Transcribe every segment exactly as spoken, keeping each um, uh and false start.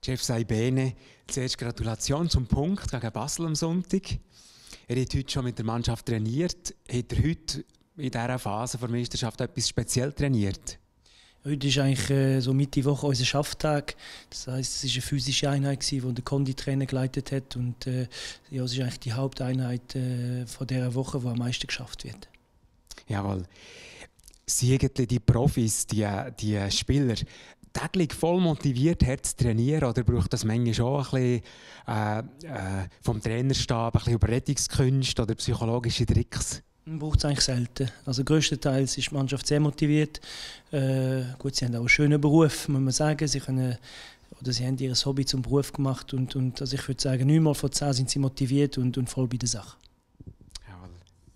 Chef Saibene, zuerst Gratulation zum Punkt gegen Basel am Sonntag. Er hat heute schon mit der Mannschaft trainiert. Hat er heute in dieser Phase der Meisterschaft etwas speziell trainiert? Heute ist eigentlich äh, so Mitte Woche unser Schafftag. Das heisst, es war eine physische Einheit, die der Konditrainer geleitet hat. Und, äh, ja, es ist eigentlich die Haupteinheit äh, von dieser Woche, die am meisten geschafft wird. Jawohl. Sie die Profis, die, die Spieler, täglich voll motiviert, hart zu trainieren, oder braucht das manchmal schon ein bisschen äh, äh, vom Trainerstab ein bisschen Überredungskünste oder psychologische Tricks? Man braucht es eigentlich selten. Also größtenteils ist die Mannschaft sehr motiviert. Äh, gut, sie haben auch einen schönen Beruf, muss man sagen. Sie können, oder sie haben ihr Hobby zum Beruf gemacht und, und also ich würde sagen, neunmal von zehn sind sie motiviert und, und voll bei der Sache. Jawohl.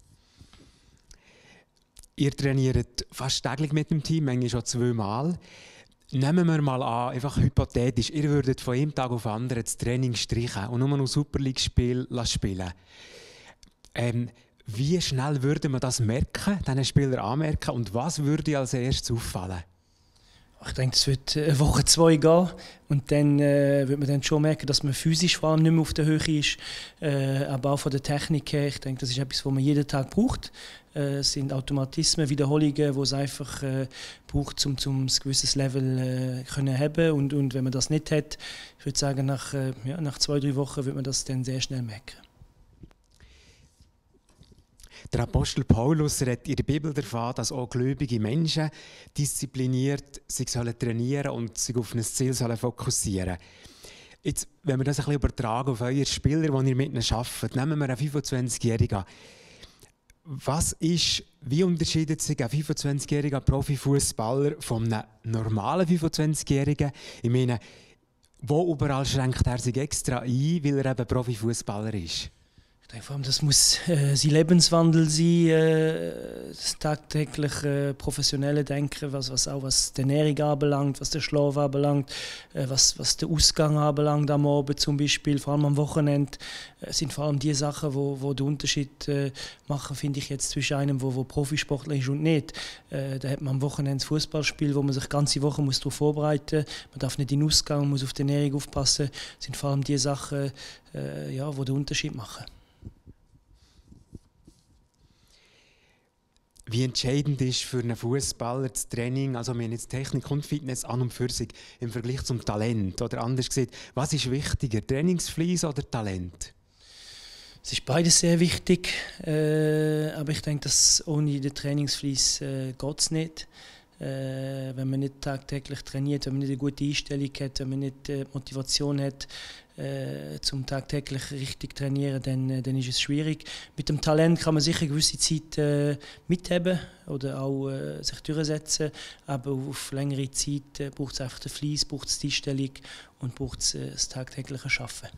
Ihr trainiert fast täglich mit dem Team, manchmal schon zweimal. Nehmen wir mal an, einfach hypothetisch, ihr würdet von einem Tag auf den anderen das Training streichen und nur noch Super League-Spiel spielen. Ähm, wie schnell würde man das merken, diesen Spieler anmerken, und was würde als erstes auffallen? Ich denke, es wird eine Woche, zwei gehen und dann äh, wird man dann schon merken, dass man physisch vor allem nicht mehr auf der Höhe ist, äh, aber auch von der Technik her. Ich denke, das ist etwas, was man jeden Tag braucht. Äh, es sind Automatismen, Wiederholungen, die es einfach äh, braucht, um, um ein gewisses Level äh, können haben. Und, und wenn man das nicht hat, ich würde sagen, nach, äh, ja, nach zwei, drei Wochen wird man das dann sehr schnell merken. Der Apostel Paulus redet in der Bibel davon, dass auch gläubige Menschen diszipliniert sich sollen trainieren und sich auf ein Ziel sollen fokussieren. Jetzt, wenn wir das ein bisschen übertragen auf eure Spieler, die ihr mit ihnen arbeitet, nehmen wir einen fünfundzwanzigjährigen. Was ist, wie unterscheidet sich ein fünfundzwanzigjähriger Profifußballer von einem normalen fünfundzwanzigjährigen? Ich meine, wo überall schränkt er sich extra ein, weil er eben Profifußballer ist? Ich denke, vor allem, das muss äh, sein Lebenswandel sein, äh, das tagtägliche äh, professionelle Denken, was, was auch was die Ernährung anbelangt, was den Schlaf anbelangt, äh, was, was den Ausgang anbelangt am Abend zum Beispiel, vor allem am Wochenende, äh, sind vor allem die Sachen, wo, wo den Unterschied äh, machen, finde ich jetzt zwischen einem, wo, wo Profisportler ist und nicht. Äh, da hat man am Wochenende ein Fußballspiel, wo man sich die ganze Woche muss darauf vorbereiten muss. Man darf nicht in den Ausgang, man muss auf die Ernährung aufpassen. Das sind vor allem die Sachen, äh, ja, die den Unterschied machen. Wie entscheidend ist für einen Fußballer das Training, also wir haben jetzt Technik und Fitness an und für sich im Vergleich zum Talent? Oder anders gesagt, was ist wichtiger, Trainingsfleiss oder Talent? Es ist beides sehr wichtig, äh, aber ich denke, dass ohne den Trainingsfleiss äh, geht es nicht. Äh, wenn man nicht tagtäglich trainiert, wenn man nicht eine gute Einstellung hat, wenn man nicht äh, Motivation hat, äh, zum tagtäglich richtig trainieren, dann, äh, dann ist es schwierig. Mit dem Talent kann man sicher eine gewisse Zeit äh, mitheben oder auch äh, sich durchsetzen, aber auf längere Zeit äh, braucht es einfach den Fleiss, braucht es die Einstellung und braucht es äh, das tagtägliche Arbeiten.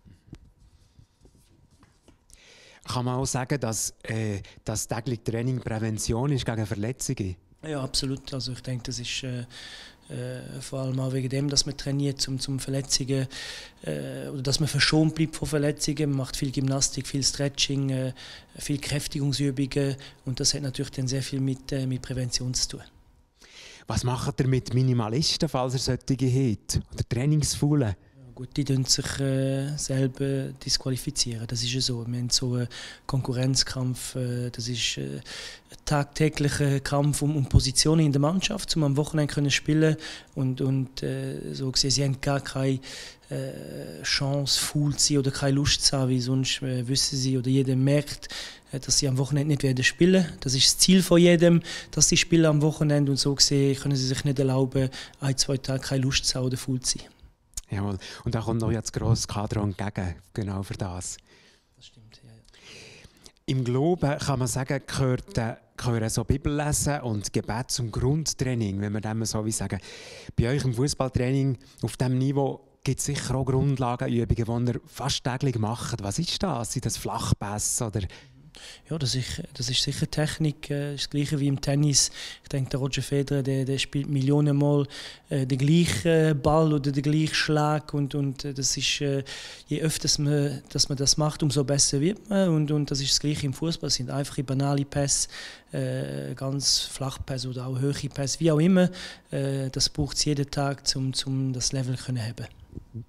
Kann man auch sagen, dass äh, das tägliche Training Prävention ist gegen Verletzungen? Ja, absolut. Also ich denke, das ist äh, äh, vor allem auch wegen dem, dass man trainiert, zum, zum Verletzungen äh, oder dass man verschont bleibt von Verletzungen. Man macht viel Gymnastik, viel Stretching, äh, viel Kräftigungsübungen und das hat natürlich dann sehr viel mit, äh, mit Prävention zu tun. Was macht ihr mit Minimalisten, falls ihr solche habt? Oder Trainingsfaulen? Gut, die können sich äh, selber disqualifizieren. Das ist ja so. Wir haben so einen Konkurrenzkampf. Äh, das ist äh, ein tagtäglicher Kampf um, um Positionen in der Mannschaft, um am Wochenende können spielen und und äh, so gesehen, sie haben gar keine äh, Chance, faul zu sein oder keine Lust zu haben, weil sonst äh, wissen sie oder jeder merkt, äh, dass sie am Wochenende nicht werden spielen. Das ist das Ziel von jedem, dass sie spielen am Wochenende und so gesehen können sie sich nicht erlauben, ein, zwei Tage keine Lust zu haben oder faul zu sein. Jawohl. Und da kommt noch jetzt grosses Kader entgegen, genau für das. Das stimmt, ja, ja. Im Glauben kann man sagen, gehört, äh, gehören so Bibellesen und Gebet zum Grundtraining, wenn wir dem so wie sagen. Bei euch im Fußballtraining auf diesem Niveau gibt es sicher auch Grundlagenübungen, die ihr fast täglich macht. Was ist das? Sind das Flachpässe oder? Ja, das ist, das ist sicher Technik, äh, das Gleiche wie im Tennis. Ich denke, der Roger Federer, der, der spielt Millionenmal äh, den gleichen Ball oder den gleichen Schlag und, und äh, das ist, äh, je öfter man, dass man das macht, umso besser wird man und, und das ist das Gleiche im Fußball. Es sind einfache, banale Pässe, äh, ganz Flachpässe oder auch hohe Pässe, wie auch immer. Äh, das braucht es jeden Tag, um, um das Level zu haben.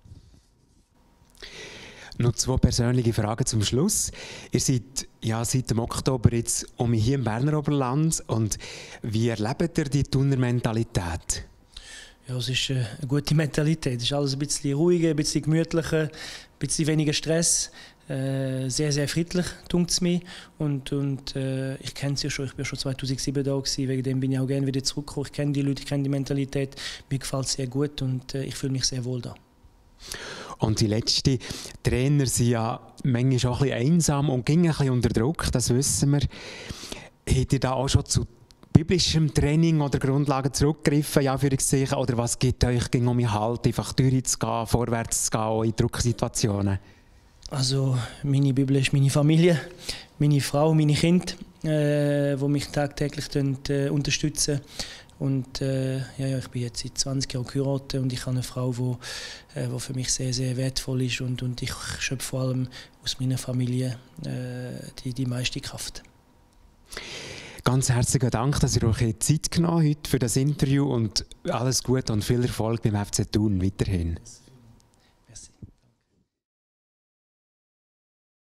Noch zwei persönliche Fragen zum Schluss. Ihr seid ja seit dem Oktober jetzt um hier im Berner Oberland. Und wie erlebt ihr die Thuner Mentalität? Ja, es ist eine gute Mentalität. Es ist alles ein bisschen ruhiger, ein bisschen gemütlicher, ein bisschen weniger Stress. Äh, sehr, sehr friedlich, denkt es mir. Und, und äh, ich kenne es ja schon, ich war schon zweitausendsieben da gewesen, wegen dem bin ich auch gerne wieder zurückgekommen. Ich kenne die Leute, ich kenne die Mentalität. Mir gefällt es sehr gut und äh, ich fühle mich sehr wohl da. Und die letzten Trainer sind ja manchmal auch ein bisschen einsam und gingen ein bisschen unter Druck, das wissen wir. Habt ihr da auch schon zu biblischem Training oder Grundlagen zurückgegriffen, ja, für Zeichen, oder was gibt euch ging um Halt, einfach durchzugehen, vorwärts zu gehen, auch in Drucksituationen? Also meine Bibel ist meine Familie, meine Frau, meine Kinder, äh, die mich tagtäglich äh, unterstützen. Und äh, ja, ja, ich bin jetzt seit zwanzig Jahren geheiratet und ich habe eine Frau, die äh, für mich sehr, sehr wertvoll ist. Und, und ich schöpfe vor allem aus meiner Familie äh, die, die meiste Kraft. Ganz herzlichen Dank, dass ihr euch Zeit genommen habt für das Interview und alles Gute und viel Erfolg beim F C Thun weiterhin.